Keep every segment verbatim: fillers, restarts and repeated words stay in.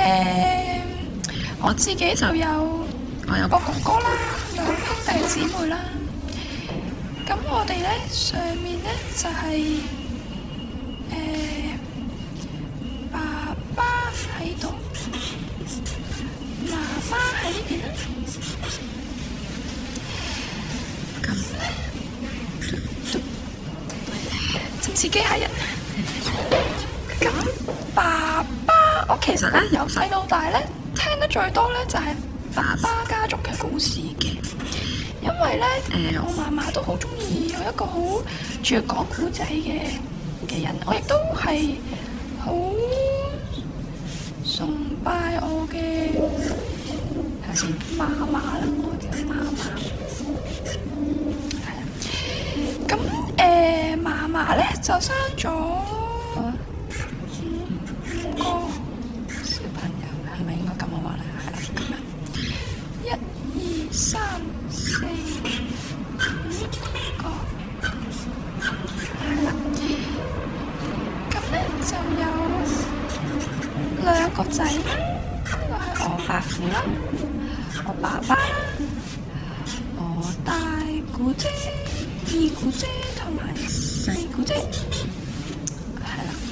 誒，我自己就有我有個哥哥啦，兩兄弟姊妹啦。咁我哋咧上面咧就係誒爸爸喺度，媽媽喺呢邊啦。咁就似機械人。咁爸爸，我其實咧由細到大咧聽得最多咧就係爸爸家族嘅故事嘅。因為咧，誒、呃，我嫲嫲都好中意有一個好中意講古仔嘅嘅人，我亦都係好崇拜我嘅睇下先嫲嫲啦，我嘅嫲嫲係啦。咁誒，嫲嫲咧就生咗五個小朋友，係咪應該咁樣話咧？係啦，咁樣一二三。四五個，係啦。咁咧就有兩個仔，呢個係我伯父啦，我爸爸啦，我大姑姐、二姑姐同埋細姑姐，係啦。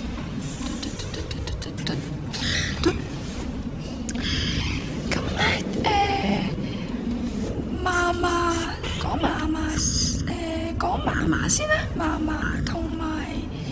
咁咧誒。嫲嫲講嫲嫲，誒講嫲嫲先啦，嫲嫲同埋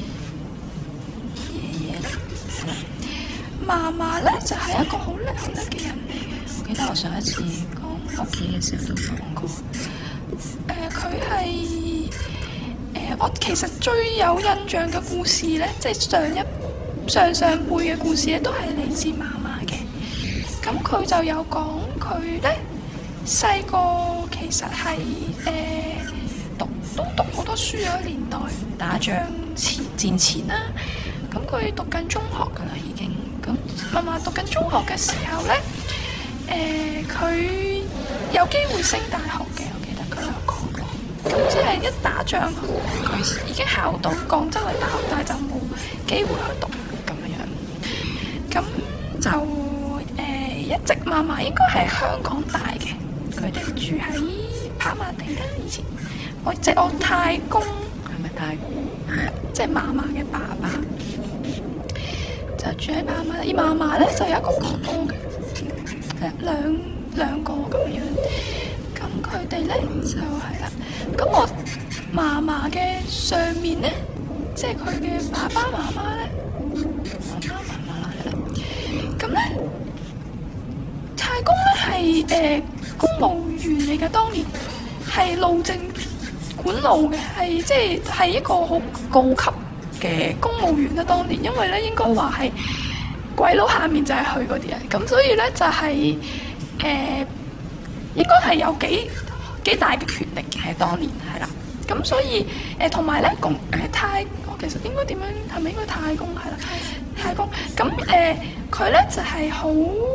爺爺啦。嫲嫲咧就係、是、一個好叻好叻嘅人嚟嘅，我記得我上一次講屋企嘅時候都講過。誒佢係誒我其實最有印象嘅故事咧，即、就、係、是、上一上上輩嘅故事咧，都係嚟自嫲嫲嘅。咁佢就有講佢咧。細個其實係誒、呃、讀都讀好多書嗰個年代，打仗前戰前啦。咁佢讀緊中學㗎啦，已經。咁嫲嫲讀緊中學嘅時候咧，誒、呃、佢有機會升大學嘅，我記得佢有講過。咁即係一打仗，佢已經考到廣州嘅大學，但係就冇機會去讀咁樣。咁就誒、呃、一直嫲嫲應該係香港大嘅。佢哋住喺跑馬地啦，以前我即係我太公，係咪太公？係啊，即係嫲嫲嘅爸爸就住喺跑馬地。而嫲嫲咧就有一個哥哥嘅，係啊，兩兩個咁樣。咁佢哋咧就係啦。咁我嫲嫲嘅上面咧，即係佢嘅爸爸媽媽咧，爸爸媽媽啦，係啦。咁咧太公咧係誒。公務員嚟嘅，當年係路政管路嘅，係即係係一個好高級嘅公務員啦。當年因為咧應該話係鬼佬下面就係佢嗰啲人，咁所以咧就係、是、誒、呃、應該係有幾幾大嘅權力嘅喺當年係啦。咁所以誒同埋咧公誒太，我其實應該點樣係咪應該太公係啦？太公咁誒佢咧就係、是、好。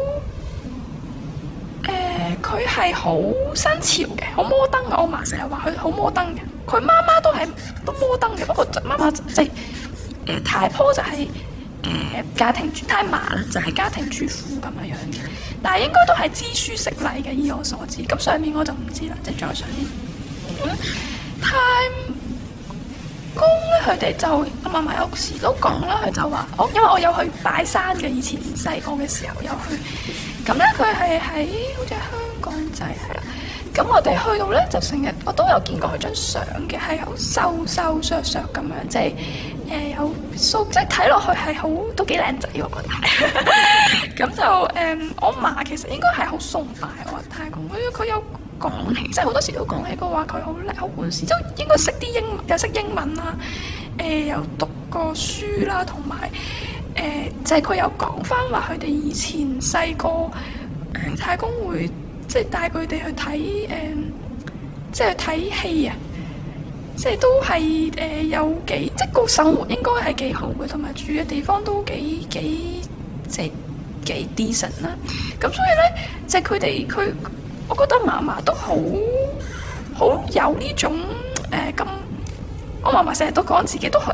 誒，佢係好新潮嘅，好摩登嘅。我嫲成日話佢好摩登嘅，佢媽媽都係都摩登嘅。不過媽媽即係誒太婆就係、是、誒、呃、家庭主太嫲啦，就係、是、家庭主婦咁樣樣嘅。但係應該都係知書識禮嘅，以我所知。咁上面我就唔知啦，即係再上面。咁、嗯、太公咧，佢哋就阿嫲嫲有時都講啦，佢就話我因為我有去拜山嘅，以前細個嘅時候有去。咁咧佢係喺好似香港仔係啦，咁我哋去到咧就成日我都有見過佢張相嘅，係好瘦瘦削削咁樣，即係誒、呃、有鬚，即係睇落去係好都幾靚仔我覺得。咁就誒、呃、我嫲其實應該係好崇拜我太公，佢佢有講起，即係好多時都講起過話佢好叻好本事，即係應該識啲英又識英文啦，誒、呃、又讀過書啦，同埋。誒、呃，就係、是、佢有講翻話，佢哋以前細個誒太公會即係帶佢哋去睇誒、呃，即係去睇戲啊！即係都係誒、呃、有幾，即係個生活應該係幾好嘅，同埋住嘅地方都幾幾即係幾 decent 啦。咁所以咧，即係佢哋佢，我覺得嫲嫲都好好有呢種誒咁、呃。我嫲嫲成日都講自己都係。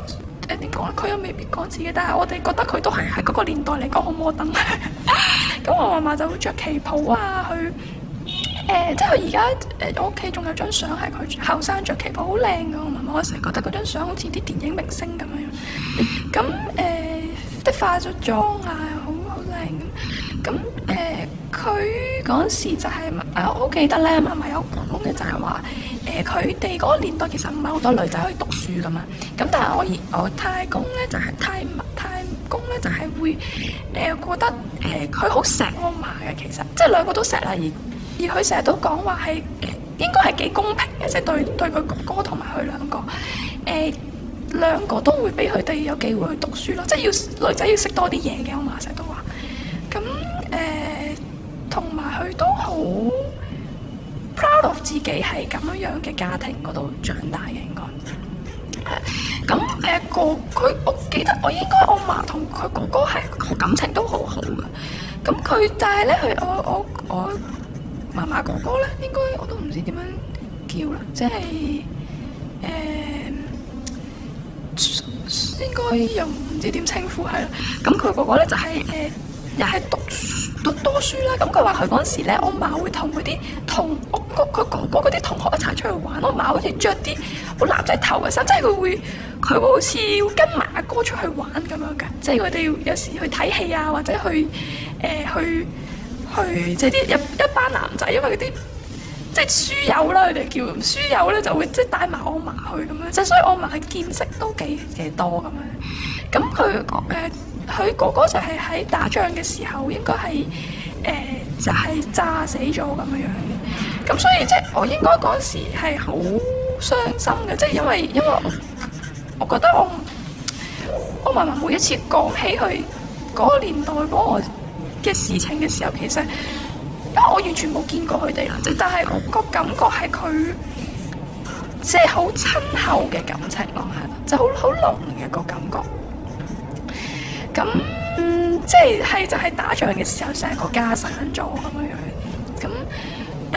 誒點講咧？佢又未必講自己，但係我哋覺得佢都係喺嗰個年代嚟講好摩登。咁我嫲嫲就會着旗袍啊，去誒、呃，即係佢而家誒我屋企仲有張相係佢後生着旗袍，好靚㗎。我嫲嫲我成日覺得嗰張相好似啲電影明星咁樣。咁誒，即係化咗妝啊，好好靚咁。咁誒，佢嗰陣時就係、是、誒、呃，我好記得咧，嫲嫲有講嘅就係話。誒佢哋嗰個年代其實唔係好多女仔可以讀書噶嘛，咁但係我而我太公咧就係、是、太太公咧就係、是、會誒、呃、覺得誒佢好錫我嫲嘅，其實即係兩個都錫啦，而而佢成日都講話係誒應該係幾公平嘅，即係對對佢哥哥同埋佢兩個誒、呃、兩個都會俾佢哋有機會去讀書咯，即係要女仔要識多啲嘢嘅，我嫲成日都話，咁誒同埋佢都好proud of 自己係咁樣樣嘅家庭嗰度長大嘅，應該係咁誒個佢，我記得我應該我嫲同佢哥哥係感情都好好嘅。咁佢但係咧，佢我我我嫲嫲哥哥咧，應該我都唔知點樣叫啦，即係誒應該又唔知點稱呼係啦。咁佢哥哥咧就係誒又係讀讀多書啦。咁佢話佢嗰陣時咧，我嫲會同嗰啲同我佢哥哥嗰啲同學一齊出去玩。我嫲好似着啲好男仔頭嘅衫，即係佢會佢會好似要跟埋阿哥出去玩咁樣㗎。即係佢哋有時去睇戲啊，或者去誒、呃、去去即係啲一一班男仔，因為嗰啲即係書友啦，佢哋叫書友咧，就會即係帶埋我嫲去咁樣。即係所以我嫲見識都幾幾多咁樣。咁佢誒。佢哥哥就係喺打仗嘅時候，應該係誒、呃、就係、是、炸死咗咁樣樣嘅。咁所以即係我應該嗰陣時係好傷心嘅，即係因為因為我我覺得我我嫲嫲每一次講起佢嗰個年代嗰個嘅事情嘅時候，其實因為我完全冇見過佢哋啦，即係但係我個感覺係佢即係好親厚嘅感情咯，係啦，即係好好濃嘅個感覺。咁嗯，即係係就係、是、打仗嘅時候，成個家散咗咁樣樣。咁誒，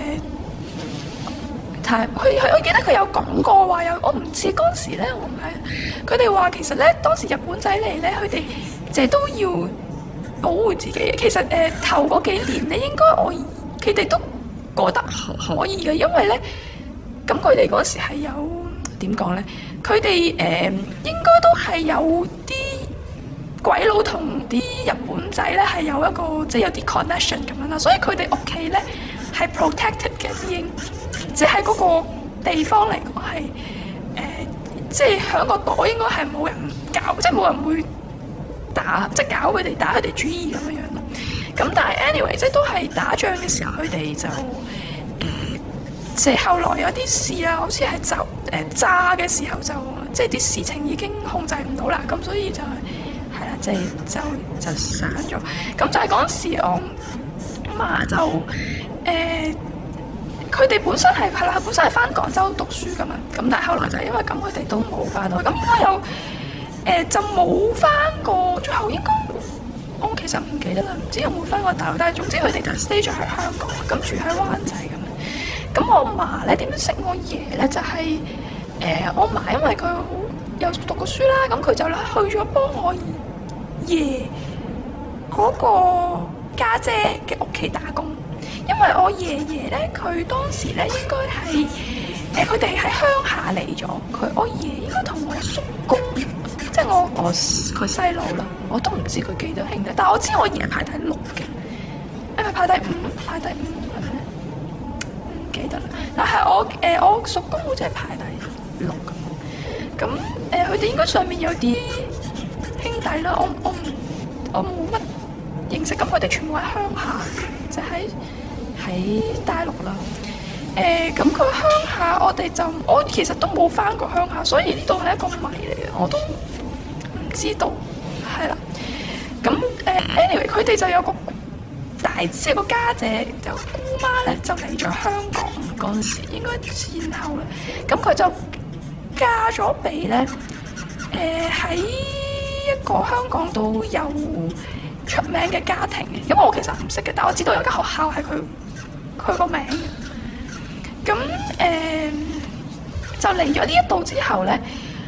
太佢佢，我記得佢有講過話有，我唔知嗰陣時咧，我唔係佢哋話其實咧，當時日本仔嚟咧，佢哋即係都要保護自己。其實誒、呃、頭嗰幾年咧，應該我佢哋都覺得可以嘅，因為咧，咁佢哋嗰時係有點講咧，佢哋誒應該都係有啲。鬼佬同啲日本仔咧係有一個即係有啲 connection 咁樣啦，所以佢哋屋企咧係 protected 嘅，已經即係嗰個地方嚟講係誒，即係響個島應該係冇人搞，即係冇人會打，即係搞佢哋打佢哋主意咁樣樣咯。咁但係 anyway，即係都係打仗嘅時候，佢哋就誒、呃，即係後來有啲事啊，好似係就誒、呃、炸嘅時候就即係啲事情已經控制唔到啦，咁所以就係、是。係啦，即係就就散咗。咁就係嗰陣時，我嫲就誒，佢、呃、哋本身係係啦，本身係翻廣州讀書噶嘛。咁但係後來就係因為咁，佢哋都冇翻去。咁應該有誒、呃，就冇翻過。最後應該我其實唔記得啦，唔知有冇翻過大陸。但係總之佢哋就 stay 咗喺香港，咁住喺灣仔咁樣。咁我嫲咧點樣識我爺咧？就係、是、誒、呃，我嫲因為佢好有讀過書啦，咁佢就咧去咗幫我爺嗰個家姐嘅屋企打工，因為我爺爺咧，佢當時咧應該係誒，佢哋喺鄉下嚟咗。佢我爺應該同我叔公，即係我我佢細佬啦，我都唔知佢幾多兄弟，但係我知我爺排第六嘅，係咪排第五？排第五係咪咧？唔記得啦。但係我誒、呃、我叔公好似係排第六咁，咁誒佢哋應該上面有啲兄弟啦，我我唔我冇乜認識，咁佢哋全部喺鄉下，就喺、是、喺大陸啦。誒、呃，咁佢鄉下，我哋就我其實都冇返過鄉下，所以呢度係一個謎嚟嘅，我都唔知道，係啦。咁誒、呃、anyway，佢哋就有個大即係個家姐，就姑媽咧就嚟咗香港嗰陣時，應該前後啦。咁佢就嫁咗俾咧誒喺一個香港都有出名嘅家庭嘅，因為我其實唔識嘅，但我知道有間學校係佢佢個名嘅。咁誒、呃、就嚟咗呢一度之後咧，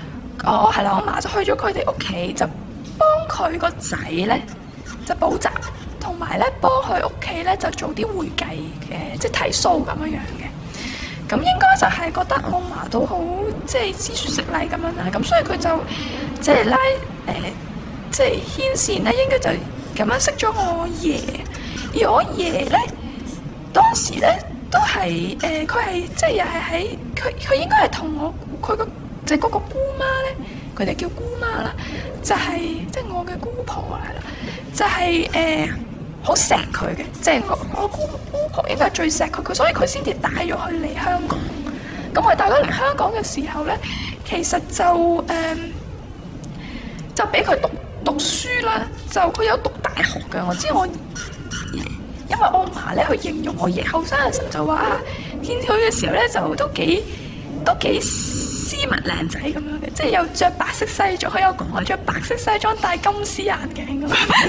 哦係啦，我媽就去咗佢哋屋企，就幫佢個仔咧就補習，同埋咧幫佢屋企咧就做啲會計嘅，即係睇數咁樣樣嘅。咁應該就係覺得我嫲都好即係知書識禮咁樣啦，咁所以佢就即係拉誒、呃、即係牽線咧，應該就咁樣識咗我爺。而我爺咧當時咧都係誒，佢、呃、係即係又係喺佢佢應該係同我佢個即係嗰個姑媽咧，佢哋叫姑媽啦，就係即係我嘅姑婆啦，就係誒好錫佢嘅，即係我我姑姑婆應該係最錫佢，佢所以佢先至帶咗佢嚟香港。咁佢帶咗嚟香港嘅時候咧，其實就誒、呃、就俾佢讀讀書啦，就佢有讀大學嘅。我知我因為我嫲咧去形容我爺後生嘅時候就話啊，見佢嘅時候咧就都幾都幾斯文靚仔咁樣嘅，即係又着白色西裝，佢有講話着白色西裝戴金絲眼鏡咁，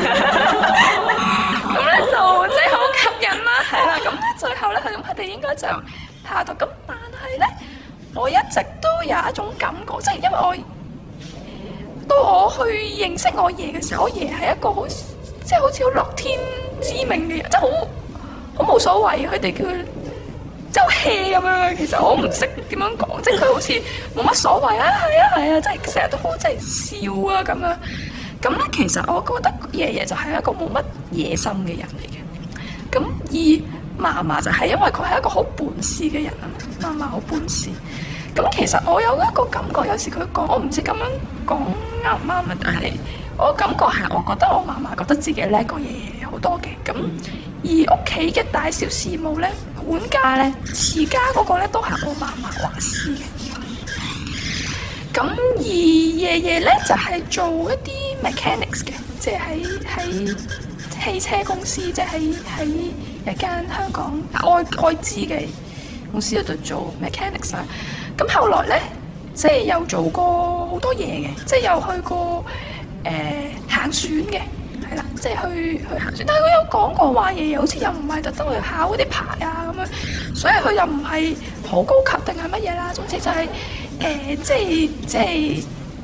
咁咧就即係好吸引啦，係啦，咁咧最後咧佢咁佢哋應該就拍到咁，但係咧我一直都有一種感覺，即係因為我到我去認識我爺嘅時候，我爺係一個好即係好似好樂天知命嘅人，即係好好冇所謂，佢哋叫佢即係好 hea 咁樣。其實我唔識點樣講，即係佢好似冇乜所謂啊，係啊係啊，即係成日都好即係笑啊咁樣。咁咧其實我覺得爺爺就係一個冇乜野心嘅人嚟嘅。咁而嫲嫲就係因為佢係一個好本事嘅人啊，嫲嫲好本事。咁其實我有一個感覺，有時佢講，我唔知咁樣講啱唔啱啊，但係我感覺係，我覺得我嫲嫲覺得自己叻過爺爺好多嘅。咁而屋企嘅大小事務咧，管家咧、持家嗰個咧，都係我嫲嫲話事嘅。咁而爺爺咧就係、是、做一啲 mechanics 嘅，即係喺喺汽車公司，即係喺喺一間香港外外資嘅公司嗰度做 mechanics 啊。咁後來咧，即係有做過好多嘢嘅，即係有去過誒行船嘅，係啦，即係去去行船。但係佢有講過話，爺爺好似又唔係特登去考嗰啲牌啊咁樣，所以佢又唔係好高級定係乜嘢啦。總之就係、是、誒、呃，即係即係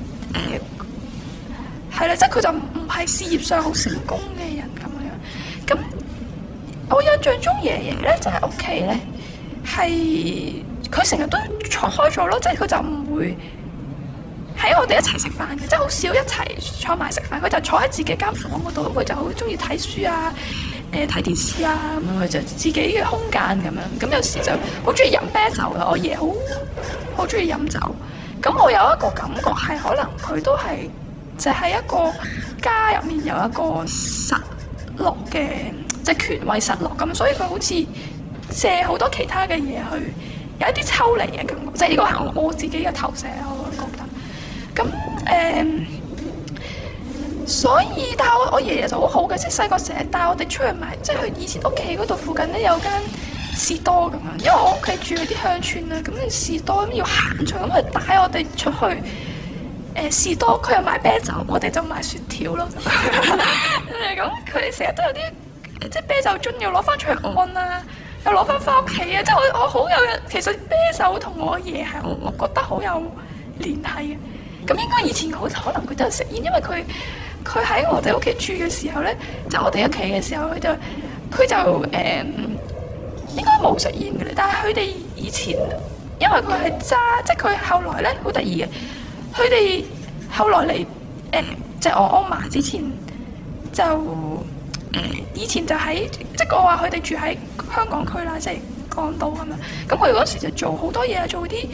誒，係啦，即係佢就唔係事業上好成功嘅人咁樣。咁我印象中爺爺咧就喺屋企咧係。佢成日都坐開咗咯，即係佢就唔會喺我哋一齊食飯嘅，即係好少一齊坐埋食飯。佢就坐喺自己間房嗰度，佢就好中意睇書啊，誒、呃、睇電視啊，咁佢就自己嘅空間咁樣。咁有時就好中意飲啤酒嘅，我爺好好中意飲酒。咁我有一個感覺係，可能佢都係就係、是、一個家入面有一個失落嘅，即係權威失落咁，所以佢好似借好多其他嘅嘢去。有一啲抽離嘅感覺，即係呢個係我自己嘅投射，我覺得。咁誒、嗯，所以但係我我爺爺就好好嘅，即係細個成日帶我哋出去買，即係佢以前屋企嗰度附近咧有間士多咁樣，因為我屋企住嗰啲鄉村啦，咁士多咁要行出，咁佢帶我哋出去。誒、呃、士多佢又賣啤酒，我哋就賣雪條咯。咁佢哋成日都有啲即係啤酒樽要攞翻出去安啦。又攞翻翻屋企啊！即係我我好有，其實啤酒同我爺係我我覺得好有聯繫嘅。咁應該以前好可能佢都係食煙，因為佢佢喺我哋屋企住嘅時候咧，就我哋屋企嘅時候，佢就佢就誒、嗯、應該冇食煙嘅咧。但係佢哋以前因為佢係揸，即係佢後來咧好得意嘅。佢哋後來嚟誒、呃，即係我阿嫲之前就誒、呃、以前就喺即係我話佢哋住喺香港區啦，即係港島咁樣。咁佢嗰時就做好多嘢，做啲誒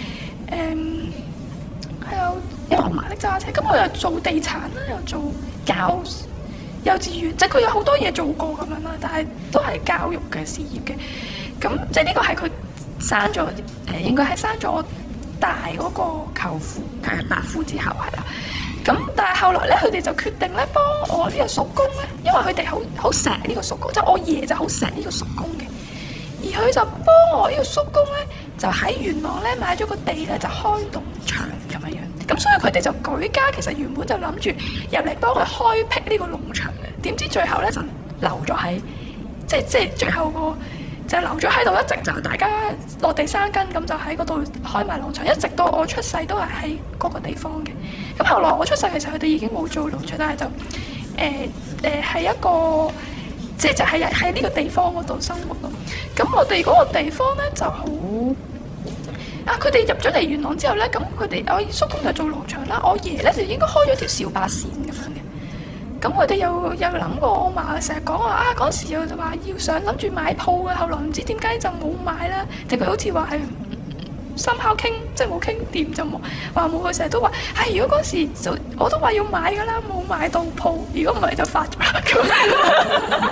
係有因為我嫲識揸車，咁我又做地產啦，又做教幼稚園，即係佢有好多嘢做過咁樣啦。但係都係教育嘅事業嘅。咁即係呢個係佢生咗誒、呃，應該係生咗大嗰個舅父，係伯父之後係啦。咁但係後來咧，佢哋就決定咧幫我呢個叔公咧，因為佢哋好好錫呢個叔公，即係我爺就好錫呢個叔公嘅。而佢就幫我呢個叔公咧，就喺元朗咧買咗個地咧，就開農場咁樣樣。咁所以佢哋就舉家，其實原本就諗住入嚟幫佢開闢呢個農場嘅。點知最後咧就留咗喺，即係即係最後個就留咗喺度，一直就大家落地生根，咁就喺嗰度開埋農場，一直到我出世都係喺嗰個地方嘅。咁後來我出世嘅時候，佢哋已經冇做農場，但係就誒誒係一個即係就係喺呢個地方嗰度生活咯。咁我哋嗰個地方咧就好啊！佢哋入咗嚟元朗之後咧，咁佢哋我叔公就做農場啦，我爺咧就應該開咗條小巴線咁樣嘅。咁佢哋有有諗過，我嫲成日講話啊，嗰時又就話要想諗住買鋪嘅，後來唔知點解就冇買啦。即係佢好似話係深烤傾，即係冇傾掂就冇話冇。佢成日都話係、哎，如果嗰時就我都話要買㗎啦，冇買到鋪。如果唔係就發咗啦咁。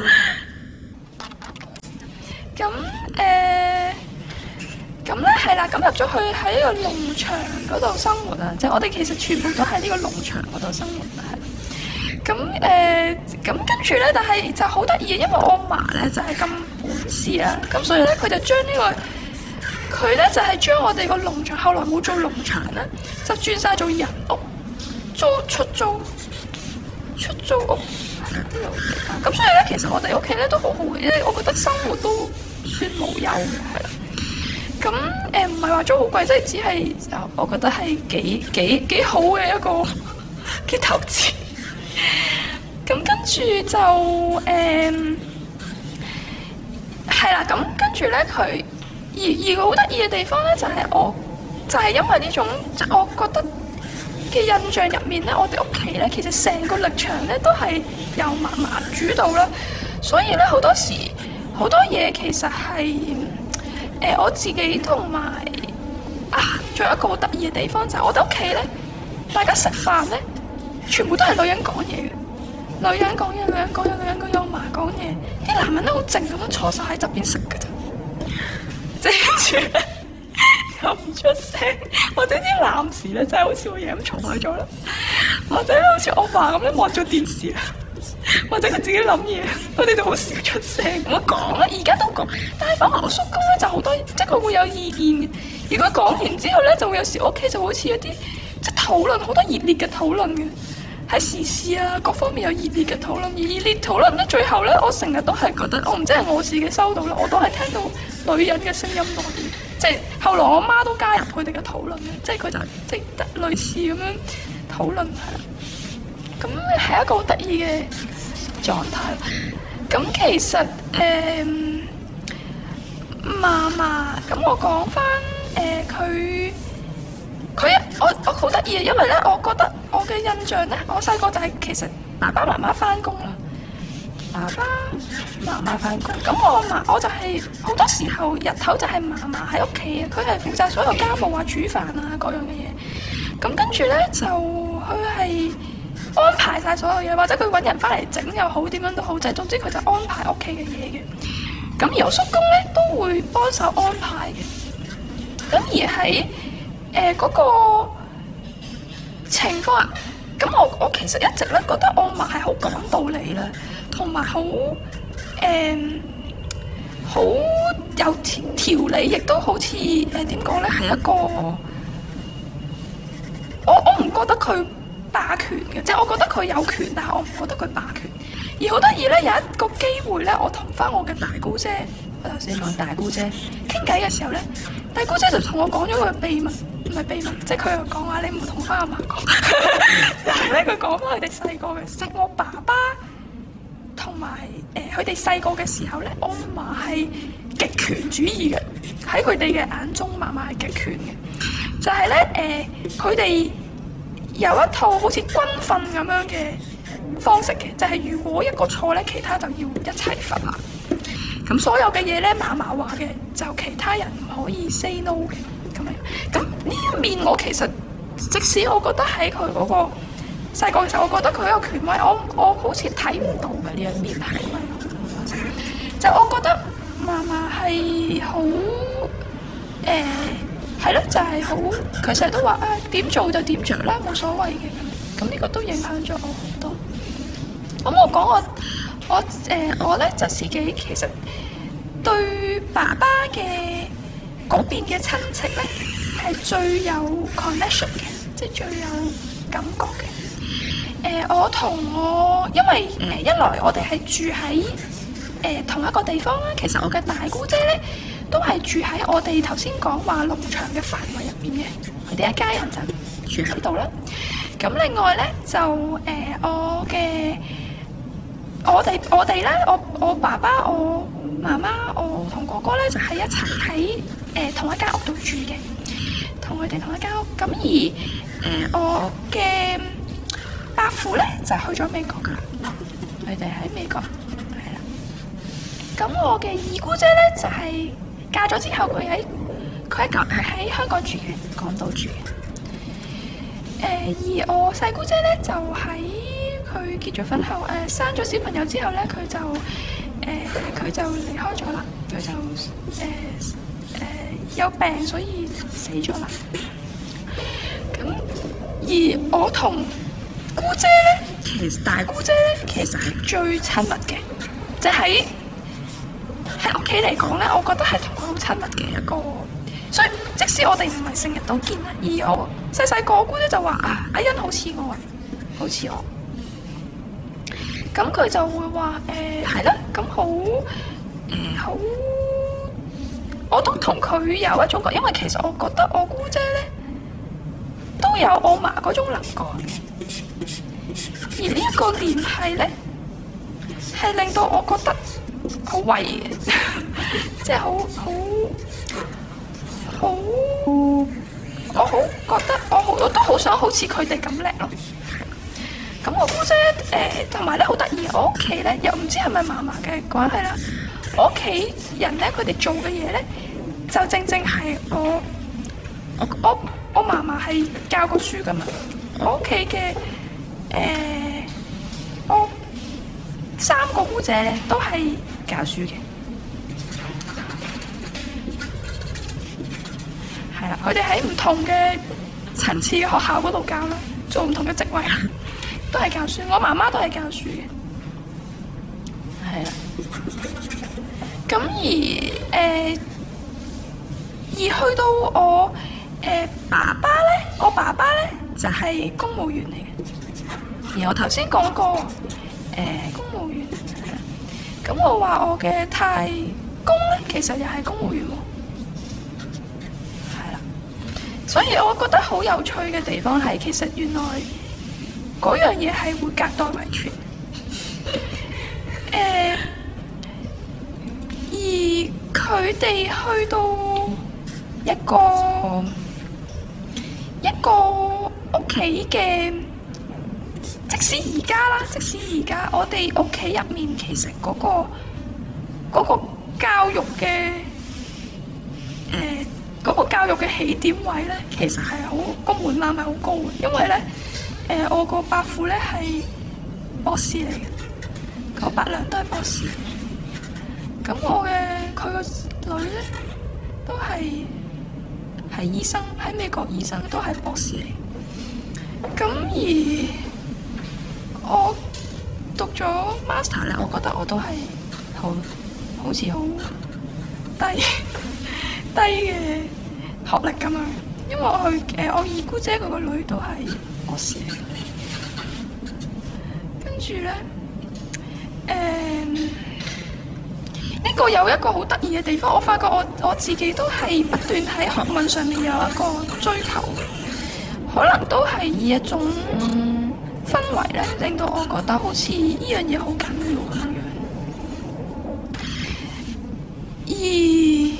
咁誒。咁咧係啦，咁入咗去喺呢個農場嗰度生活啊，即係我哋其實全部都喺呢個農場嗰度生活啊，係。咁誒，咁、呃、跟住咧，但係就好得意嘅，因為我嫲咧就係咁本事啦，咁所以咧佢就將呢、這個佢咧就係、是、將我哋個農場後來冇做農場咧，就轉晒做人屋，租出租出租屋。咁所以咧，其實我哋屋企咧都好好嘅，因為我覺得生活都算無憂嘅，係啦。咁誒唔係話租好貴，即係只係就我覺得係幾幾幾好嘅一個嘅投資。咁跟住就誒係啦，咁、嗯、跟住咧佢而而好得意嘅地方咧就係、是、我就係、是、因為呢種即係我覺得嘅印象入面咧，我哋屋企咧其實成個力場咧都係由嫲嫲主導啦，所以咧好多時好多嘢其實係。誒、呃、我自己同埋啊，仲有一個好得意嘅地方就係、是、我哋屋企咧，大家食飯咧，全部都係女人講嘢嘅，女人講嘢，女人講嘢，女人講嘢，我嫲講嘢，啲男人咧好靜咁樣坐晒喺側邊食㗎咋，即係住又唔出聲，或者啲男士咧真係好似我爺咁坐開咗啦，或者好似我爸咁咧望咗電視啦。或者佢自己諗嘢，我哋就好少出聲咁樣講啦。而家都講，但係反而我叔公咧就好多，即係佢會有意見嘅。如果講完之後咧，就會有時屋企就好似有啲即係討論，好多熱烈嘅討論嘅，喺時事啊各方面有熱烈嘅討論。而熱烈討論咧，最後咧，我成日都係覺得，我唔知係我自己收到啦，我都係聽到女人嘅聲音多啲。即係後來我媽都加入佢哋嘅討論嘅，即係佢就即係類似咁樣討論係啦。咁係一個好得意嘅狀態。咁其實誒嫲嫲，咁我講翻誒佢佢我我好得意嘅，因為咧，我覺得我嘅印象咧，我細個就係其實爸爸媽媽翻工啦，爸爸媽媽翻工，咁我嫲我就係、是、好多時候日頭就係嫲嫲喺屋企嘅，佢係負責所有家務啊、煮飯啊各樣嘅嘢。咁跟住咧就佢係安排晒所有嘢，或者佢揾人翻嚟整又好，點樣都好，就係總之佢就安排屋企嘅嘢嘅。咁而我叔公咧都會幫手安排嘅。咁而喺誒嗰個情況啊，咁我我其實一直咧覺得我嫲係好講道理啦，同埋好誒好有條理，亦都好似誒點講咧，係一個我我唔覺得佢霸權嘅，即係我覺得佢有權，但係我唔覺得佢霸權。而好得意咧，有一個機會咧，我同翻我嘅大姑姐，我頭先講大姑姐傾偈嘅時候咧，大姑姐就同我講咗個秘密，唔係秘密，即係佢又講話你唔好同翻阿嫲講。但係咧，佢講翻佢哋細個嘅，即係我爸爸同埋誒佢哋細個嘅時候咧，我嫲係極權主義嘅，喺佢哋嘅眼中，嫲嫲係極權嘅，就係咧誒佢哋有一套好似軍訓咁樣嘅方式嘅，就係、是、如果一個錯咧，其他就要一齊罰啦。咁所有嘅嘢咧，嫲嫲話嘅就其他人唔可以 say no 嘅咁樣。咁呢一面我其實即使我覺得喺佢嗰個細個嘅時候，我覺得佢有權威，我我好似睇唔到嘅呢一面係咪？就我覺得嫲嫲係好誒係咯，就係、是、好佢成日都話啊點做就點着啦，冇所謂嘅。咁呢個都影響咗我好多。咁我講我我誒、呃、我咧就自己其實對爸爸嘅嗰邊嘅親戚咧係最有 connection 嘅，即係最有感覺嘅。誒、呃、我同我因為誒、呃、一來我哋係住喺誒呃、同一個地方啦。其實我嘅大姑姐咧都係住喺我哋頭先講話農場嘅範圍入面嘅，佢哋一家人就住喺度啦。咁另外咧就誒、呃、我嘅我哋我哋咧我我爸爸我媽媽我同哥哥咧就係、是、一齊喺誒同一間屋度住嘅，同佢哋同一間屋。咁而誒、呃、我嘅伯父咧就去咗美國噶啦，佢哋喺美國係啦。咁我嘅二姑姐咧就係、是、嫁咗之後，佢喺佢喺港係喺香港住嘅，港島住嘅。誒、呃、而我細姑姐咧就喺佢結咗婚後，誒、呃、生咗小朋友之後咧，佢就誒佢、呃、就離開咗啦，佢就誒誒、呃呃、有病，所以死咗啦。咁而我同姑姐咧，其實大姑姐咧，其實係最親密嘅，即係喺喺屋企嚟講咧，我覺得係同佢好親密嘅一個。所以即使我哋唔係成日都見啦，而我細細個姑姐就話啊，阿欣好似我啊，好似我。咁佢就會話誒係啦，咁好誒好，我都同佢有一種覺，因為其實我覺得我姑姐咧都有我嫲嗰種能幹嘅。而呢一個聯繫咧，係令到我覺得好威嘅，即係好好好，我好覺得我好我都好想好似佢哋咁叻咯。咁我姑姐誒同埋咧好得意，我屋企咧又唔知係咪嫲嫲嘅關係啦。我屋企人咧，佢哋做嘅嘢咧，就正正係我我我我嫲嫲係教過書噶嘛。我屋企嘅誒，我三個姑姐咧都係教書嘅，係啦，佢哋喺唔同嘅層次嘅學校嗰度教啦，做唔同嘅職位，都係教書。我媽媽都係教書嘅，係啦。咁而誒、呃，而去到我誒、呃、爸爸咧，我爸爸咧就係、是、公務員嚟嘅。而我頭先講過誒、呃、公務員，咁我話我嘅太公咧，其實又係公務員喎，係啦。所以我覺得好有趣嘅地方係，其實原來嗰樣嘢係會隔代遺傳。誒、呃，而佢哋去到一個一個屋企嘅。即使而家啦，即使而家我哋屋企入面，其實嗰、嗰個嗰個教育嘅誒嗰個教育嘅起點位咧，其實係好個門檻係好高嘅，因為咧誒、呃、我個伯父咧係博士嚟嘅，我伯娘都係博士，咁我嘅佢個女咧都係係醫生，喺美國醫生都係博士嚟，咁而我讀咗 master 咧，我覺得我都係好好似好低低嘅學歷咁樣，因為我去誒我二姑姐佢個女都係博士嚟嘅，跟住咧誒呢個有一個好得意嘅地方，我發覺我我自己都係不斷喺學問上面有一個追求，可能都係以一種氛圍咧，令到我覺得好似呢樣嘢好緊要咁樣。而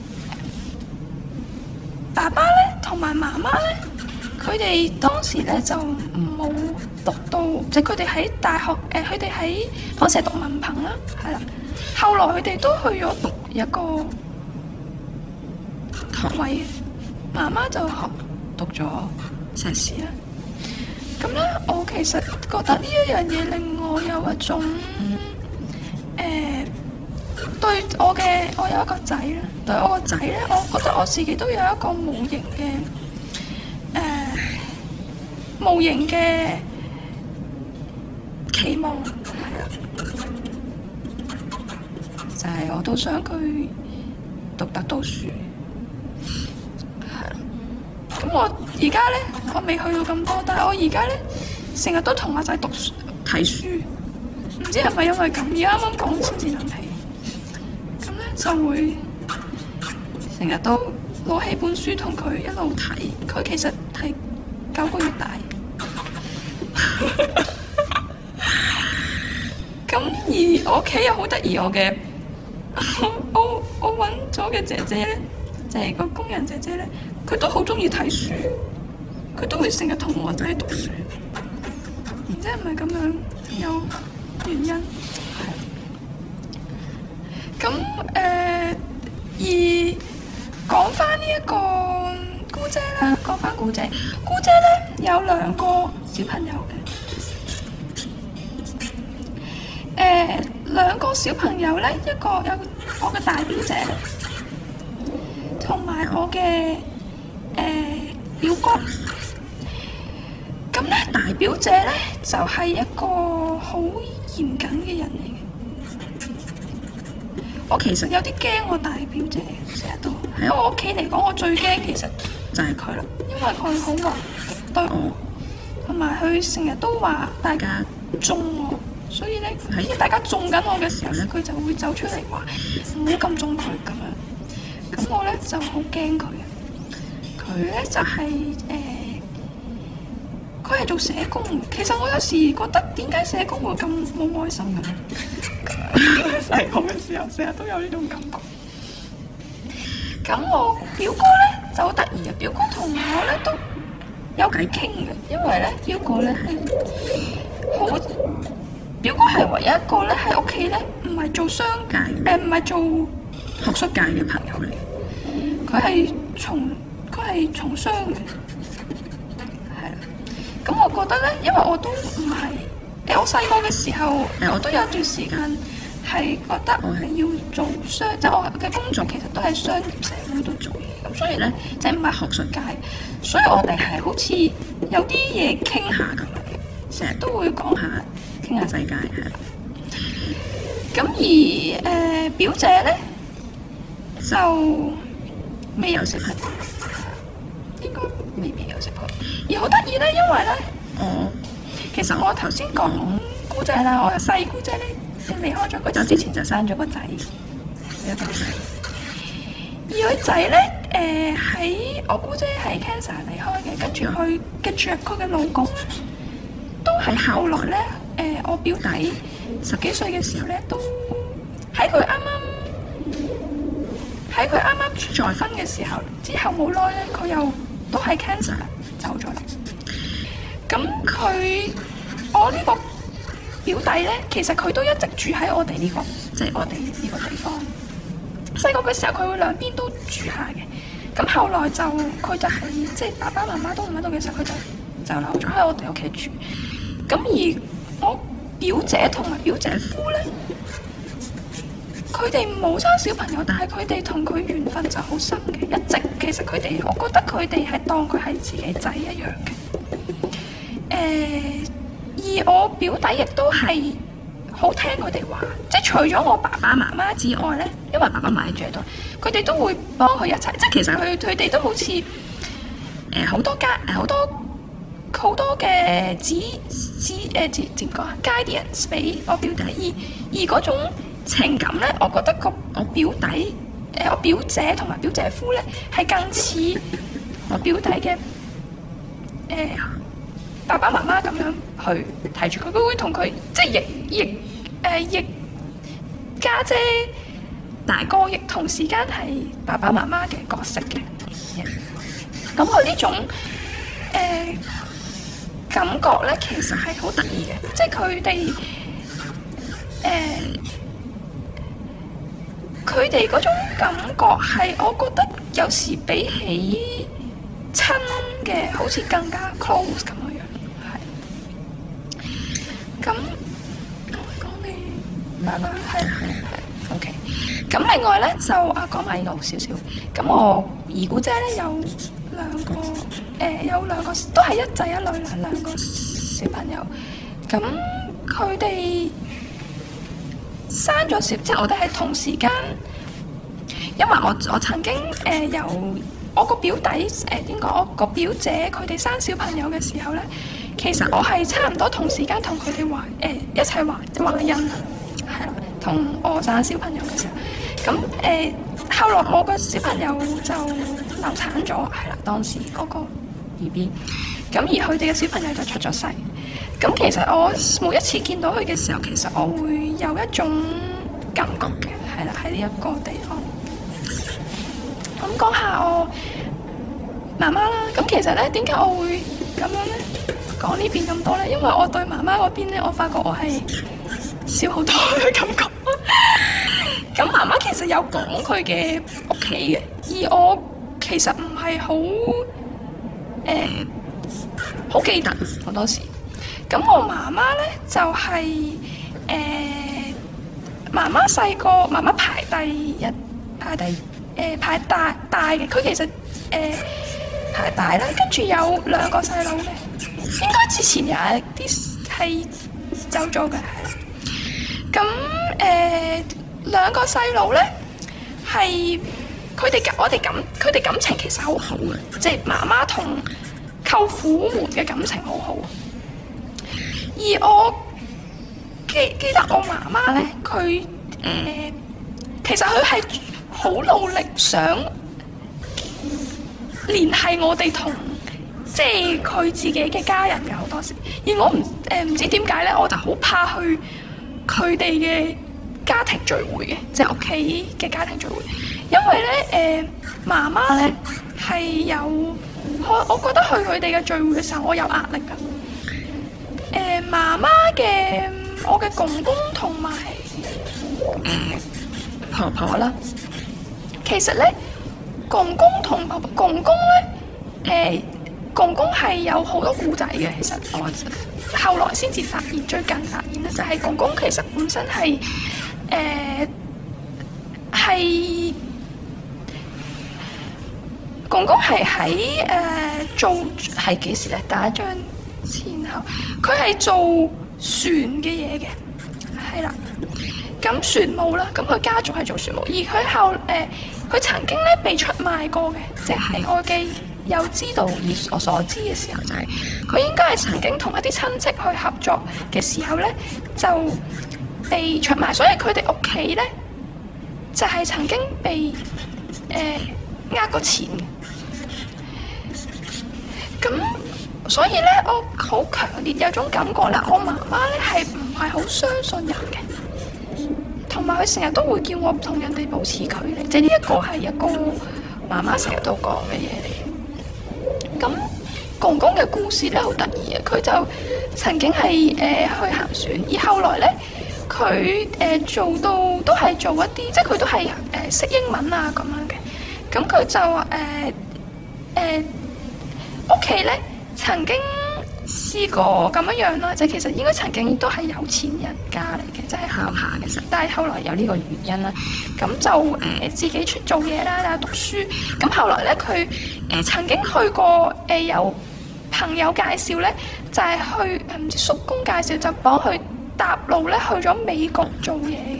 爸爸咧同埋媽媽咧，佢哋當時咧就冇讀到，即係佢哋喺大學誒，佢哋喺當時係讀文憑啦，係啦。後來佢哋都去咗讀一個學位，媽媽就學讀咗碩士啦。咁咧，我其實覺得呢一樣嘢令我有一種誒、呃，對我嘅我有一個仔啦，對我個仔咧，我覺得我自己都有一個無形嘅誒、呃、無形嘅期望，係啦，就係、是、我都想佢讀得到書，係啦。咁我而家咧，我未去到咁多，但係我而家咧，成日都同阿仔讀書睇書，唔知係咪因為咁？而家啱啱講先至諗起。 就會成日都攞起本書同佢一路睇。佢其實係九個月大。咁而我屋企又好得意，我嘅我我揾咗嘅姐姐咧，就係個工人姐姐咧，佢都好中意睇書，佢都會成日同我仔讀書。然之後係咪咁樣有原因？咁誒、呃，而講翻呢一個姑姐啦，講翻姑姐，姑姐咧有兩個小朋友嘅。誒、呃、兩個小朋友咧，一個有我嘅大表姐，同埋我嘅誒、呃、表哥。咁咧大表姐咧就係、是、一個好嚴謹嘅人嚟嘅。我其實有啲驚我大表姐，成日都喺我屋企嚟講，我最驚其實就係佢啦，因為佢好惡對我，同埋佢成日都話大家縱我。所以咧，喺大家縱緊我嘅時候咧，佢就會走出嚟話唔好咁縱佢咁樣。咁我咧就好驚佢。佢咧就係、是、誒，佢、呃、係做社工。其實我有時覺得點解社工會咁冇愛心嘅咧？細個嘅時候成日都有呢種感覺。咁我表哥咧就好得意啊！表哥同我咧都有偈傾嘅，因為咧表哥咧係好。表哥係唯一一個咧喺屋企咧，唔係做商界，誒唔係做學術界嘅朋友嚟。佢係從佢係從商嘅，係啦。咁我覺得咧，因為我都唔係誒，我細個嘅時候誒，我都有一段時間係覺得我係要做商，即係我嘅工作其實都係商業社會度做嘢。咁所以咧，即係唔係學術界，所以我哋係好似有啲嘢傾下咁樣，成日都會講下。傾下世界係啦，咁而誒、呃、表姐咧就未有小朋友，應該未必有小朋友。而好得意咧，因為咧，我其實我頭先講姑姐啦，我嘅細姑姐咧，離開咗佢走之前就生咗個仔，一個仔。而佢仔咧，誒喺我姑姐係 cancer 離開嘅，跟住佢跟住佢嘅老公都係後來咧。誒、呃，我表弟十幾歲嘅時候咧，都喺佢啱啱喺佢啱啱再婚嘅時候，之後冇耐咧，佢又都係 cancer 走咗啦。咁佢我呢個表弟咧，其實佢都一直住喺我哋呢、這個，即係我哋呢個地方。細個嘅時候，佢會兩邊都住下嘅。咁後來就佢就係、是、即係爸爸媽媽都唔喺度嘅時候，佢就就留咗喺我哋屋企住。咁而我表姐同埋表姐夫咧，佢哋冇生小朋友，但係佢哋同佢緣分就好深嘅，一直其實佢哋，我覺得佢哋係當佢係自己仔一樣嘅。誒、呃，而我表弟亦都係好聽佢哋話，即係除咗我爸爸媽媽之外咧，因為爸爸媽媽住喺度，佢哋都會幫佢一齊，即係其實佢佢哋都好似誒好多家誒好多。好多嘅指指誒點點講啊 guidance 俾我表弟，而而嗰種情感咧，我覺得個我表弟誒、呃、我表姐同埋表姐夫咧係更似我表弟嘅誒、呃、爸爸媽媽咁樣去睇住佢，佢會同佢即係亦亦誒亦家姐大哥亦同時間係爸爸媽媽嘅角色嘅。咁佢呢種誒。呃感覺咧，其實係好得意嘅，即係佢哋誒，佢哋嗰種感覺係，我覺得有時比起親嘅，好似更加 close 咁樣樣，係。咁講你爸爸係係係 OK。咁另外咧就啊講埋呢度少少。咁我二姑姐咧有兩個。誒、呃、有兩個都係一仔一女啦，兩個小朋友。咁佢哋生咗小，即係我哋係同時間。因為我我曾經誒、呃、由我個表弟誒點講，我個表姐佢哋生小朋友嘅時候咧，其實我係差唔多同時間同佢哋懷誒一齊懷懷孕，係啦，同我生小朋友嘅時候。 咁誒、呃，後來我個小朋友就流產咗，係啦，當時嗰個 B B。咁而佢哋嘅小朋友就出咗世。咁其實我每一次見到佢嘅時候，其實我會有一種感覺嘅，係啦，喺呢一個地方。咁講下我媽媽啦。咁其實咧，點解我會咁樣咧？講呢邊咁多咧，因為我對媽媽嗰邊咧，我發覺我係少好多嘅感覺。咁媽媽其實有講佢嘅屋企嘅，而我其實唔係好誒好記得好多時。咁我媽媽咧就係誒媽媽細個，媽媽排第一，排第誒、呃、排大大嘅。佢其實誒、呃、排大啦，跟住有兩個細佬嘅。應該之前有一啲係走咗嘅。咁誒兩個細佬咧係佢哋我哋感佢哋感情其實好好嘅，即係媽媽同舅父們嘅感情好好。而我記記得我媽媽咧，佢誒、呃、其實佢係好努力想聯繫我哋同即係佢自己嘅家人嘅好多時。而我唔誒唔知點解咧，我就好怕去佢哋嘅家庭聚會嘅，即係屋企嘅家庭聚會，因為咧誒媽媽咧係有我我覺得去佢哋嘅聚會嘅時候，我有壓力㗎。誒、呃、媽媽嘅我嘅公公同埋誒婆婆啦，其實咧公公同婆婆公公咧誒公公係有好多故仔嘅。其實我後來先至發現，最近發現咧就係公公其實本身係誒係公公係喺誒做係幾時咧？打一張前後，佢係做船嘅嘢嘅，係啦。咁船務啦，咁佢家族係做船務，而佢後誒，佢、呃、曾經咧被出賣過嘅，即係我嘅有知道以我所知嘅時候，就係、是、佢應該係曾經同一啲親戚去合作嘅時候咧，就被出賣，所以佢哋屋企咧就係、是、曾經被誒呃過錢嘅。咁所以咧，我好強烈有種感覺啦，我媽媽咧係唔係好相信人嘅，同埋佢成日都會叫我同人哋保持距離，即係呢一個係一個媽媽成日都講嘅嘢嚟。咁公公嘅故事咧好得意嘅，佢就曾經係誒、呃、去行船，而後來咧佢誒做到都係做一啲，即係佢都係誒識英文啊咁樣嘅。咁佢就話誒誒屋企咧。曾經試過咁樣樣啦，即係其實應該曾經都係有錢人家嚟嘅，即係鄉下嘅時候。但係後來有呢個原因啦，咁就誒、呃、自己出做嘢啦，又讀書。咁後來咧，佢誒、呃、曾經去過誒、呃、有朋友介紹咧，就係、是、去唔知叔公介紹，就幫佢搭路咧去咗美國做嘢嘅。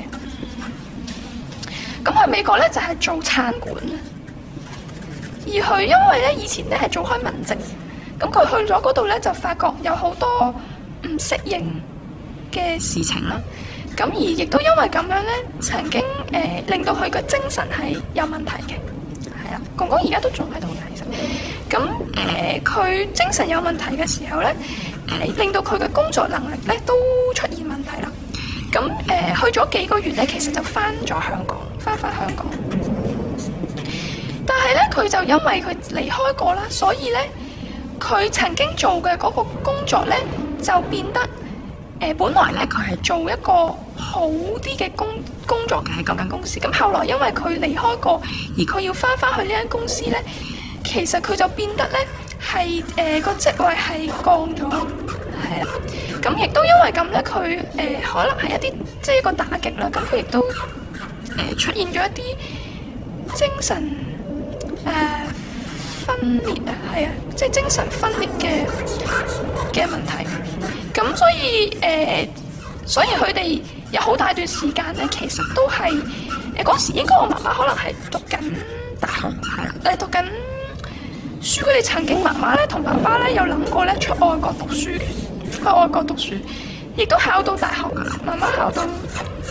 咁去美國咧就係、是、做餐館，而佢因為咧以前咧係做開文職。咁佢去咗嗰度咧，就發覺有好多唔適應嘅事情啦。咁而亦都因為咁樣咧，曾經誒、呃、令到佢嘅精神係有問題嘅。係啦，公公而家都仲喺度嘅，其實。咁誒，佢、呃、精神有問題嘅時候咧，誒、呃、令到佢嘅工作能力咧都出現問題啦。咁誒、呃、去咗幾個月咧，其實就翻咗香港，翻返香港。但係咧，佢就因為佢離開過啦，所以咧。佢曾經做嘅嗰個工作咧，就變得誒、呃，本來咧佢係做一個好啲嘅工工作嘅喺嗰間公司。咁後來因為佢離開過，而佢要翻翻去呢間公司咧，其實佢就變得咧係誒個職位係降咗，係啦。咁亦都因為咁咧，佢誒、呃、可能係一啲即係一個打擊啦。咁佢亦都誒、呃、出現咗一啲精神誒。呃分裂啊，係啊，即係精神分裂嘅嘅問題。咁所以誒、呃，所以佢哋有好大段時間咧，其實都係誒嗰時應該我媽媽可能係讀緊大學，係啦，誒讀緊書。佢哋曾經媽媽咧同爸爸咧有諗過咧出外國讀書嘅，去外國讀書，亦都考到大學噶啦。媽媽考到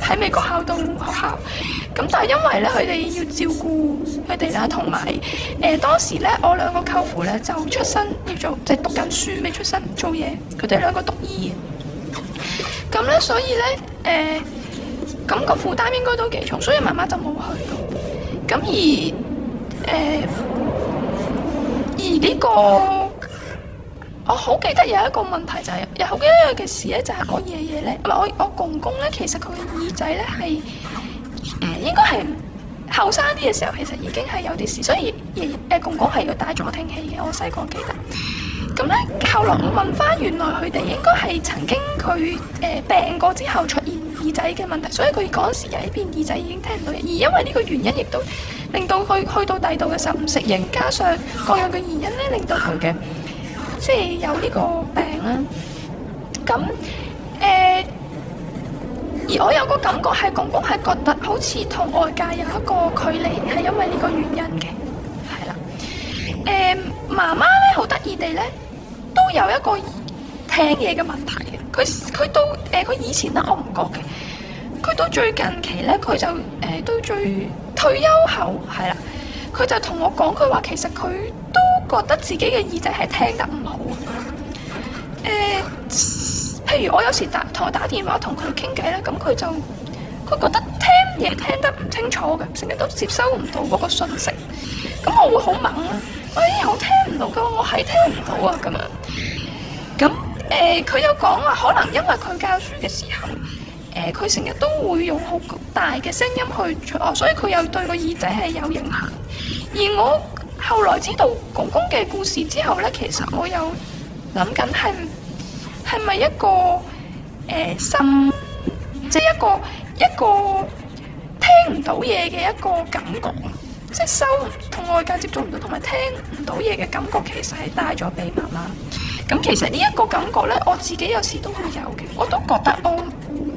喺美國考到學校。咁但係因為咧佢哋要照顧佢哋啦，同埋誒當時咧我兩個舅父咧就出身要做即係讀緊書，未出身唔做嘢，佢哋兩個讀醫嘅。咁咧所以咧誒咁個負擔應該都幾重，所以媽媽就冇去到。咁而誒、呃、而呢、這個我好記得有一個問題就係、是、有好記得嘅事咧，就係我爺爺咧，唔係我我公公咧，其實佢嘅耳仔咧係。誒應該係後生啲嘅時候，其實已經係有啲事，所以爺爺誒公公係要戴助聽器嘅。我細個記得。咁咧，後來我問翻，原來佢哋應該係曾經佢誒、呃、病過之後出現耳仔嘅問題，所以佢嗰陣時有一邊耳仔已經聽唔到嘢。而因為呢個原因，亦都令到佢去到第度嘅時候唔適應，加上各樣嘅原因咧，令到佢嘅即係有呢個病啦。咁誒。呃而我有個感覺係公公係覺得好似同外界有一個距離，係因為呢個原因嘅，係啦。誒、呃、媽媽咧好得意地咧，都有一個聽嘢嘅問題嘅。佢佢到誒佢、呃、以前咧我唔覺嘅，佢到最近期咧佢就誒、呃、都最退休後係啦，佢就同我講佢話其實佢都覺得自己嘅耳仔係聽得唔好。誒、呃。譬如我有時打同佢打電話同佢傾偈咧，咁佢就佢覺得聽嘢聽得唔清楚嘅，成日都接收唔到嗰個訊息。咁我會好猛啊！喂，我聽唔到㗎，我係聽唔到啊咁樣。咁誒，佢有講話可能因為佢教書嘅時候，誒佢成日都會用好大嘅聲音去出，所以佢又對個耳仔係有影響。而我後來知道公公嘅故事之後咧，其實我有諗緊係。係咪一個誒、呃、心，即係一個一個聽唔到嘢嘅一個感覺，即係收同外界接觸唔到，同埋聽唔到嘢嘅感覺，其實係帶咗俾媽媽。咁其實呢一個感覺咧，我自己有時都會有嘅，我都覺得我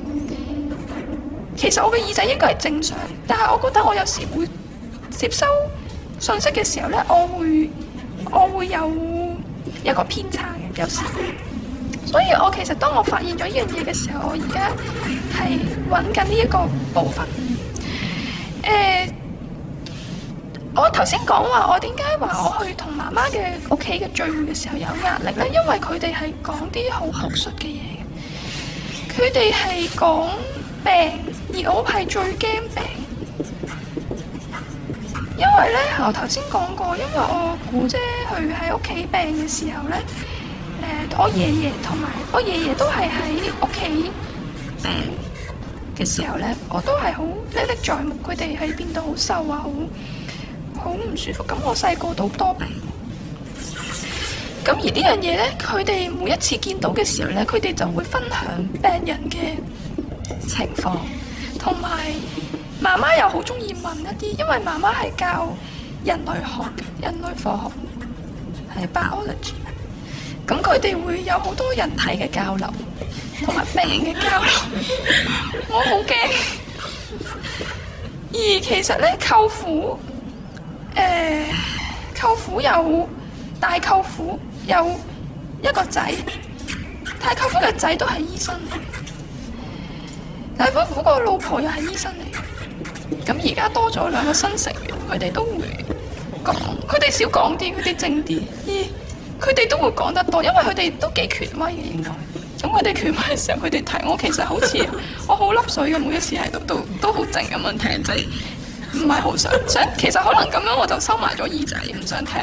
其實我嘅耳仔應該係正常，但係我覺得我有時會接收信息嘅時候咧，我會我會有一個偏差嘅，有時。所以我其實當我發現咗呢樣嘢嘅時候，我而家係揾緊呢一個部分。誒、呃，我頭先講話我點解話我去同媽媽嘅屋企嘅聚會嘅時候有壓力咧？因為佢哋係講啲好學術嘅嘢嘅，佢哋係講病，而我係最驚病。因為咧，我頭先講過，因為我姑姐佢喺屋企病嘅時候咧。誒、呃，我爺爺同埋我爺爺都係喺屋企病嘅時候咧，我都係好歷歷在目。佢哋喺變到好瘦啊，好好唔舒服。咁我細個都多病。咁而呢樣嘢咧，佢哋每一次見到嘅時候咧，佢哋就會分享病人嘅情況，同埋媽媽又好中意問一啲，因為媽媽係教人類學、人類科學，係 biology。咁佢哋會有好多人體嘅交流，同埋病嘅交流，我好驚。而其實咧，舅父，誒、呃，舅父有大舅父有一個仔，大舅父嘅仔都係醫生嚟，大舅父個老婆又係醫生嚟。咁而家多咗兩個新成員，佢哋都會講，佢哋少講啲，佢哋靜啲。咦？佢哋都會講得多，因為佢哋都幾權威嘅應該。咁佢哋權威嘅時候，佢哋提我其實好似我好粒水嘅，每一次喺度都都好靜咁樣聽，即係唔係好想想。其實可能咁樣我就收埋咗耳仔，唔想聽。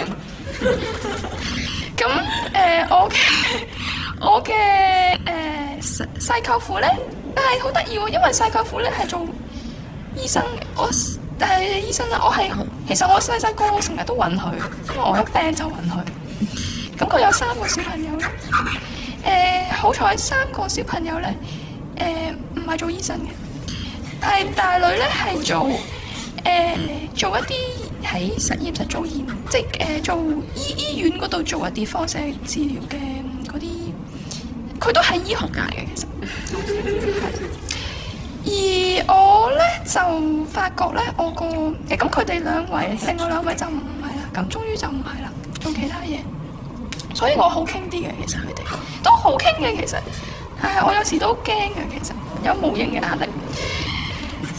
咁誒、呃，我嘅我嘅誒細舅父咧，但係好得意喎，因為細舅父咧係做醫生嘅。我但係醫生啊，我係其實我細細個成日都揾佢，因為我一病就揾佢。咁佢有三個小朋友咧，誒、呃、好彩三個小朋友咧，誒唔係做醫生嘅，但係大女咧係做誒、呃、做一啲喺實驗室做驗，即係誒、呃、做醫醫院嗰度做一啲放射治療嘅嗰啲，佢都係醫學界嘅其實。而我咧就發覺咧，我個誒咁佢哋兩位，另外兩位就唔係啦，咁終於就唔係啦，做其他嘢。所以我好傾啲嘅，其實佢哋都好傾嘅，其實，係我有時都驚嘅，其實有無形嘅壓力。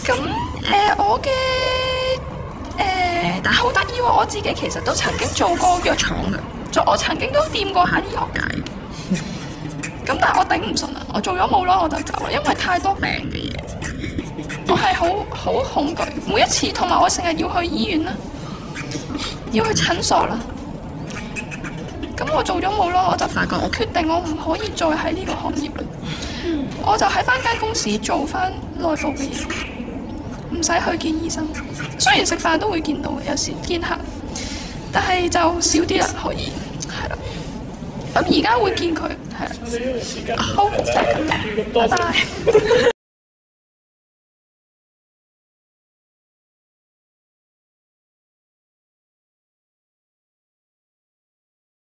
咁誒、呃，我嘅誒、呃，但係好得意喎！我自己其實都曾經做過藥廠嘅，就我曾經都掂過下醫學界。咁但係我頂唔順啊！我做咗冇耐我就走啦，因為太多病嘅嘢，我係好好恐懼每一次，同埋我成日要去醫院啦，要去診所啦。咁我做咗冇耐，我就發覺我決定我唔可以再喺呢個行業啦。我就喺翻間公司做翻內部嘅嘢，唔使去見醫生。雖然食飯都會見到嘅，有時見客，但係就少啲啦，可以係啦。咁而家會見佢係啦。好，拜拜。